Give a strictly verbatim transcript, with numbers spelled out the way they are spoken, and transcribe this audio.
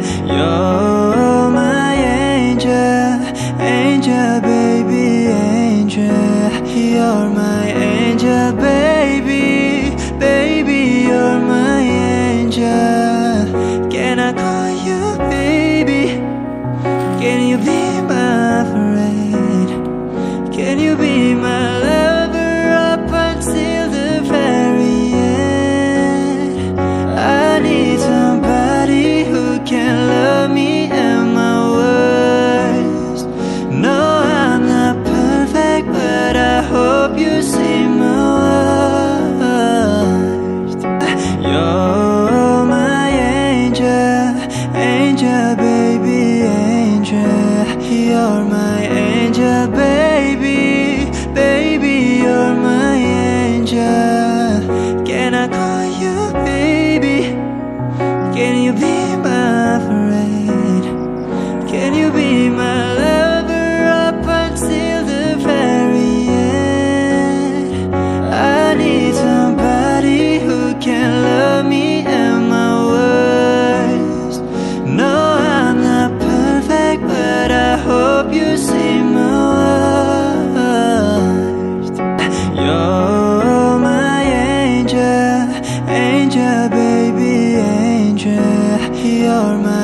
You're my angel, angel baby, angel. You're my angel baby, baby, you're my angel. Can I call you baby? Can you be my friend? Can you be my lover up until the very end? I need somebody who can love me at my worst. No, I'm not perfect, but I hope you see my worst. You're my angel, angel baby, angel. You're my angel baby, baby, you're my angel. Can I call you baby? Can you be my friend? Can you be my lover up until the very end? I need somebody who can love me at my worst. No, I'm not perfect, but I hope you see my worst. You're my angel, angel baby, angel. You're my